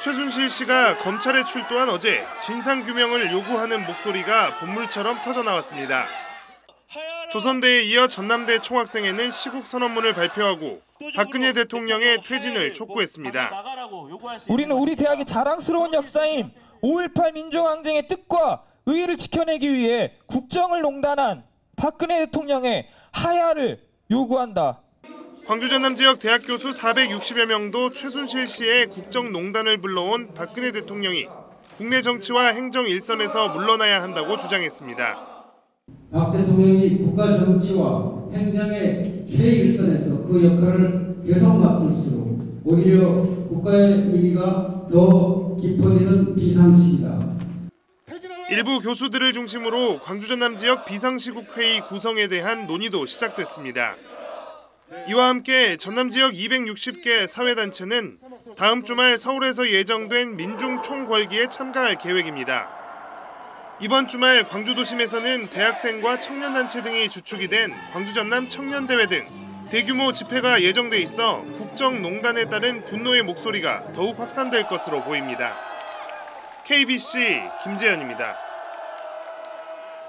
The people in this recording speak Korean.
최순실 씨가 검찰에 출두한 어제 진상규명을 요구하는 목소리가 본물처럼 터져나왔습니다. 조선대에 이어 전남대 총학생회는 시국 선언문을 발표하고 박근혜 대통령의 퇴진을 촉구했습니다. 우리는 우리 대학의 자랑스러운 역사인 5.18 민주항쟁의 뜻과 의의를 지켜내기 위해 국정을 농단한 박근혜 대통령의 하야를 요구한다. 광주 전남 지역 대학 교수 460여 명도 최순실 씨의 국정농단을 불러온 박근혜 대통령이 국내 정치와 행정 일선에서 물러나야 한다고 주장했습니다. 박 대통령이 국가 정치와 행정의 최일선에서 그 역할을 계속 맡을수록 오히려 국가의 위기가 더 깊어지는 비상시기다. 일부 교수들을 중심으로 광주 전남 지역 비상시국회의 구성에 대한 논의도 시작됐습니다. 이와 함께 전남 지역 260개 사회단체는 다음 주말 서울에서 예정된 민중총궐기에 참가할 계획입니다. 이번 주말 광주 도심에서는 대학생과 청년단체 등이 주축이 된 광주 전남 청년대회 등 대규모 집회가 예정돼 있어 국정농단에 따른 분노의 목소리가 더욱 확산될 것으로 보입니다. KBC 김재현입니다.